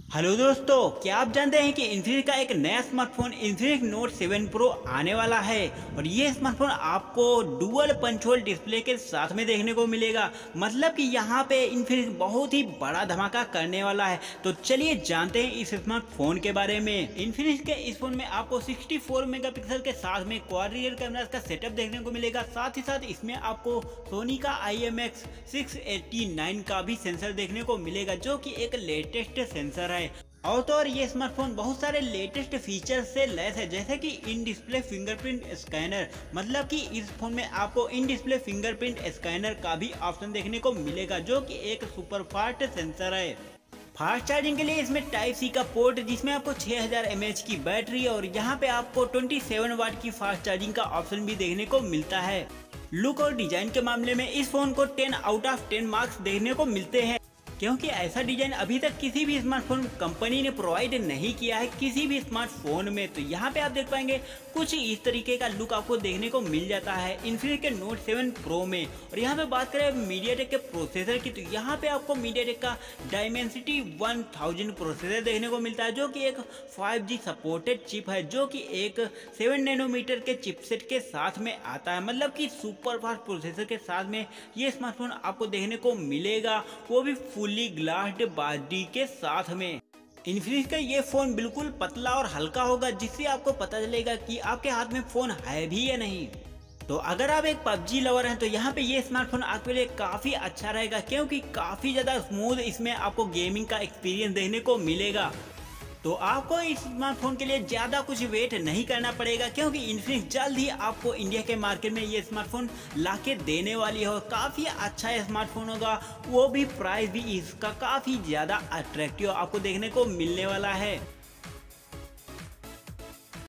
Hello दोस्तों, क्या आप जानते हैं कि इन्फिनिक्स का एक नया स्मार्टफोन इन्फिनिक्स नोट 7 प्रो आने वाला है। और ये स्मार्टफोन आपको डुअल पंच होल डिस्प्ले के साथ में देखने को मिलेगा। मतलब कि यहाँ पे इन्फिनिक्स बहुत ही बड़ा धमाका करने वाला है। तो चलिए जानते हैं इस स्मार्टफोन के बारे में। इन्फिनिक्स के इस फोन में आपको 64 मेगापिक्सल के साथ में क्वाड रियर कैमरा का सेटअप देखने को मिलेगा। साथ ही साथ इसमें आपको सोनी का IMX 689 का भी सेंसर देखने को मिलेगा, जो कि एक लेटेस्ट सेंसर है। और तो और ये स्मार्टफोन बहुत सारे लेटेस्ट फीचर्स से लैस है, जैसे कि इन डिस्प्ले फिंगरप्रिंट स्कैनर। मतलब कि इस फोन में आपको इन डिस्प्ले फिंगरप्रिंट स्कैनर का भी ऑप्शन देखने को मिलेगा, जो कि एक सुपर फास्ट सेंसर है। फास्ट चार्जिंग के लिए इसमें टाइप सी का पोर्ट, जिसमें आपको 6000 mAh की बैटरी और यहाँ पे आपको 27 वाट की फास्ट चार्जिंग का ऑप्शन भी देखने को मिलता है। लुक और डिजाइन के मामले में इस फोन को 10 आउट ऑफ 10 मार्क्स देखने को मिलते हैं, क्योंकि ऐसा डिजाइन अभी तक किसी भी स्मार्टफोन कंपनी ने प्रोवाइड नहीं किया है किसी भी स्मार्टफोन में। तो यहाँ पे आप देख पाएंगे कुछ इस तरीके का लुक आपको देखने को मिल जाता है इन्फिनिक्स के नोट 7 प्रो में। और यहाँ पे बात करें मीडियाटेक के प्रोसेसर की, तो यहाँ पे आपको मीडियाटेक का डायमेंसिटी 1000 प्रोसेसर देखने को मिलता है, जो कि एक 5G सपोर्टेड चिप है, जो कि एक 7 नैनोमीटर के चिपसेट के साथ में आता है। मतलब कि सुपर फास्ट प्रोसेसर के साथ में ये स्मार्टफोन आपको देखने को मिलेगा, वो भी फुली ग्लास्ड बॉडी के साथ में। इन्फिनिक्स का ये फोन बिल्कुल पतला और हल्का होगा, जिससे आपको पता चलेगा कि आपके हाथ में फोन है भी या नहीं। तो अगर आप एक PUBG लवर हैं तो यहाँ पे ये स्मार्टफोन आपके लिए काफ़ी अच्छा रहेगा, क्योंकि काफ़ी ज़्यादा स्मूथ इसमें आपको गेमिंग का एक्सपीरियंस देखने को मिलेगा। तो आपको इस स्मार्टफोन के लिए ज़्यादा कुछ वेट नहीं करना पड़ेगा, क्योंकि इन्फिनिक्स जल्द ही आपको इंडिया के मार्केट में ये स्मार्टफोन लाके देने वाली है। और काफ़ी अच्छा स्मार्टफोन होगा, वो भी प्राइस भी इसका काफ़ी ज़्यादा अट्रैक्टिव आपको देखने को मिलने वाला है।